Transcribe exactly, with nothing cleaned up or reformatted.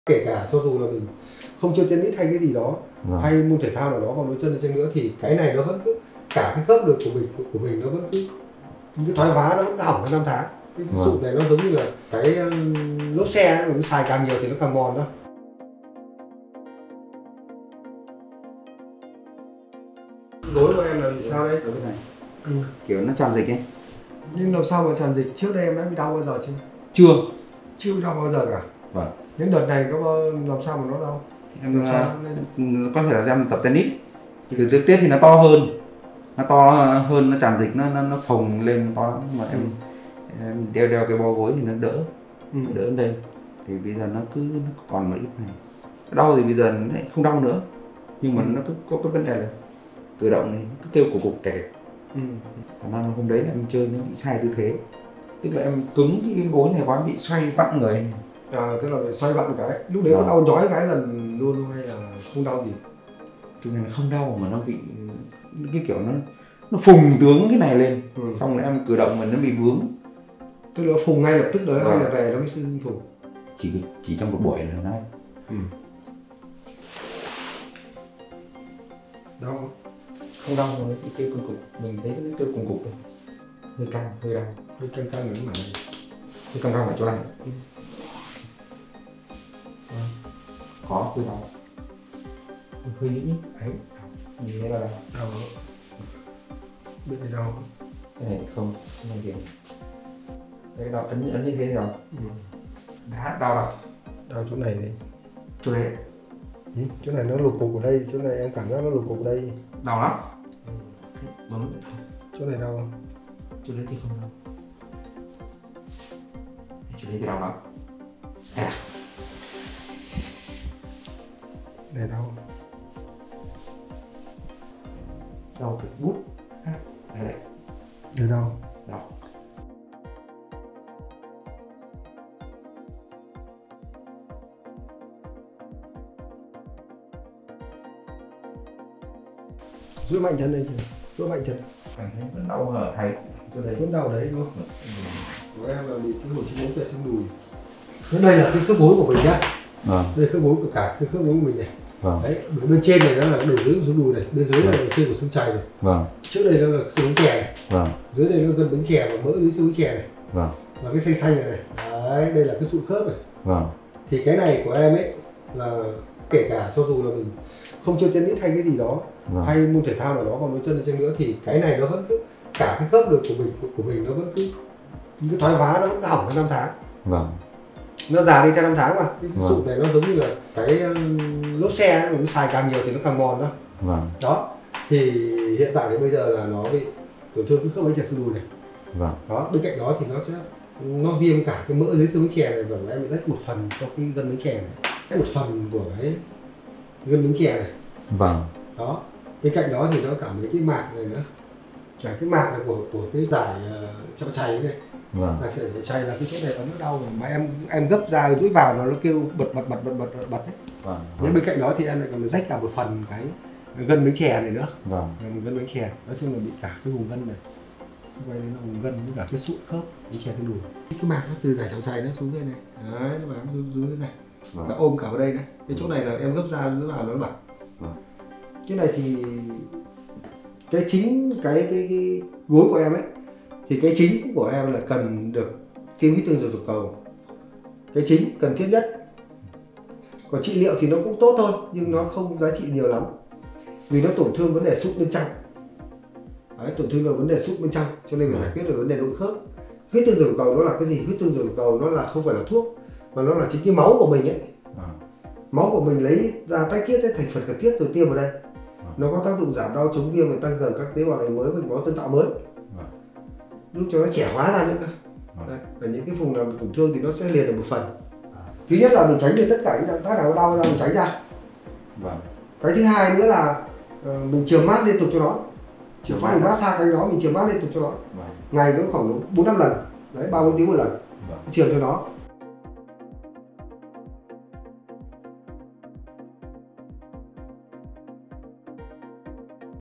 Kể cả cho dù là mình không chơi tennis hay cái gì đó, vâng. hay môn thể thao nào đó còn đối chân trên nữa thì cái này nó vẫn cứ cả cái khớp được của mình của mình nó vẫn cứ cái thoái hóa, nó vẫn cứ hỏng hơn năm tháng. Cái vâng. sụn này nó giống như là cái lốp xe ấy, mình xài càng nhiều thì nó càng mòn thôi. Gối của em là vì sao đấy? Này. Ừ. Kiểu nó tràn dịch ấy. Nhưng làm sao mà tràn dịch? Trước đây em đã bị đau bao giờ chưa? Chưa. Chưa bị đau bao giờ cả. Vâng. Những đợt này nó làm sao mà nó đau? Em có thể là do em tập tennis. Từ trước tiết thì nó to hơn, nó to hơn, nó tràn dịch, nó nó, nó phồng lên to lắm. Mà em, ừ. em đeo đeo cái bó gối thì nó đỡ, ừ. đỡ hơn đây. Thì bây giờ nó cứ nó còn một ít này. Đau thì bây giờ nó không đau nữa, nhưng mà ừ. nó cứ có cái vấn đề là tự động này cứ kêu cục cục kẹt. Ừ. Khả năng hôm đấy là em chơi nó bị sai tư thế, tức là em cứng cái gối này quá, bị xoay vặn người. À, tức là bị xoay vặn cái. Lúc đấy có đau nhói cái lần luôn luôn hay là không đau gì? Tức là không đau mà nó bị cái kiểu nó nó phùng tướng cái này lên, ừ. xong rồi em cử động mà nó bị vướng. Tức là phùng ngay lập tức đấy, hay là về nó mới sinh phùng? Chỉ chỉ trong một buổi là nó. Ừ. Đau không? Không đau rồi, cái kêu cùng cục, mình thấy cái kêu cùng cục này. Hơi căng, hơi đau. Hơi căng căng ở mà. Hơi căng căng ở chỗ này. Ừ. Có, hơi đau. Hơi nhĩ ấy, nhìn thấy là đau. Đau. Biết này đau không? Cái này thì không, cái này thì cái đau ấn ấn như thế rồi. Ừ. Đã đau đâu? Đau chỗ này này. Chỗ này. Ừ, chỗ này nó lục cục ở đây, chỗ này em cảm giác nó lục cục ở đây. Đau lắm. Ừ. Chỗ này đau không? Chỗ đấy thì không đau. Chỗ đấy thì đau lắm. À. Đây đau không? Đau cực bút. Đây đây. Đây đau. Đau. Duỗi mạnh chân đây kìa, duỗi mạnh chân. Cảm thấy vẫn đau ở hay chỗ đây. Vẫn đau đấy đúng không? Ừ. Của em là bị cái hồi chín bốn xương đùi. Thế đây là cái khớp gối của mình nhá. Vâng. Đây là khớp gối của cả cái khớp gối của mình này. Vâng. Đấy, bên trên này nó là đầu dưới của xương đùi này, bên dưới vâng. là trên của xương chày này. Vâng. Trước đây nó là xương bánh chè này. Vâng. Dưới đây nó gần bánh chè và mỡ dưới xương bánh chè này. Vâng. Và cái xanh xanh này này. Đấy, đây là cái sụn khớp này. Vâng. Thì cái này của em ấy là kể cả cho dù là mình không chơi tennis hay cái gì đó, vâng. hay môn thể thao nào đó còn đối chân trên nữa thì cái này nó vẫn cứ cả cái khớp được của mình của mình nó vẫn cứ cái thoái hóa, nó vẫn hỏng hơn năm tháng. Vâng. Nó già đi theo năm tháng mà. Cái vâng. sụn này nó giống như là cái lốp xe ấy, mình xài càng nhiều thì nó càng mòn thôi. Vâng. Đó. Thì hiện tại thì bây giờ là nó bị tổn thương cái khớp bánh chè xương đùi này. Vâng. Đó, bên cạnh đó thì nó sẽ nó viêm cả cái mỡ dưới xương bánh chè này, và em bị rách một phần cho cái gân bánh chè này, cái một phần của cái gân bánh chè này. Vâng. Đó. Bên cạnh đó thì nó cả mấy cái mạc này nữa. Cả cái mạc này của của cái giải uh, chậu chày này. Vâng. Mạc chậu chày là cái chỗ này nó đau rồi mà em em gấp ra duỗi vào nó nó kêu bật bật bật bật bật bật đấy. Vâng. Nhưng bên cạnh đó thì em lại còn rách cả một phần cái gân bánh chè này nữa. Vâng. Một gân bánh chè. Nói chung là bị cả cái vùng gân này. Xung quanh đấy là vùng gân với cả cái sụn khớp bánh chè trên đùi. Cái mạc nó từ giải chậu chày nó xuống đây này. Đấy, nó bám xuống dưới này. Vâng. Nó ôm cả ở đây này. Cái chỗ này là em gấp ra duỗi vào nó bật. Vâng. Cái này thì cái chính cái cái, cái gối của em ấy thì cái chính của em là cần được tiêm huyết tương dồi dọc cầu, cái chính cần thiết nhất. Còn trị liệu thì nó cũng tốt thôi nhưng nó không giá trị nhiều lắm vì nó tổn thương vấn đề sụn bên trong. Đấy, tổn thương là vấn đề sụn bên trong cho nên phải giải quyết được vấn đề nội khớp. Huyết tương dồi dọc cầu nó là cái gì? Huyết tương dồi dọc cầu nó là không phải là thuốc mà nó là chính cái máu của mình ấy. À. Máu của mình lấy ra tách chiết thành phần cần thiết rồi tiêm vào đây. À. Nó có tác dụng giảm đau, chống viêm và tăng cường các tế bào này mới, mạch máu tân tạo mới. À. Giúp cho nó trẻ hóa ra nữa cơ. À. Đây, và những cái vùng nào bị tổn thương thì nó sẽ liền được một phần. À. Thứ nhất là mình tránh được tất cả những động tác nào đau ra mình tránh ra. Vâng. Cái thứ hai nữa là uh, mình chườm mát liên tục cho nó. Chườm mát mình massage cái đó, mình chườm mát liên tục cho nó. Vâng. Ngày nó khoảng bốn năm lần, đấy ba bốn tiếng một lần. Vâng. Chườm cho nó.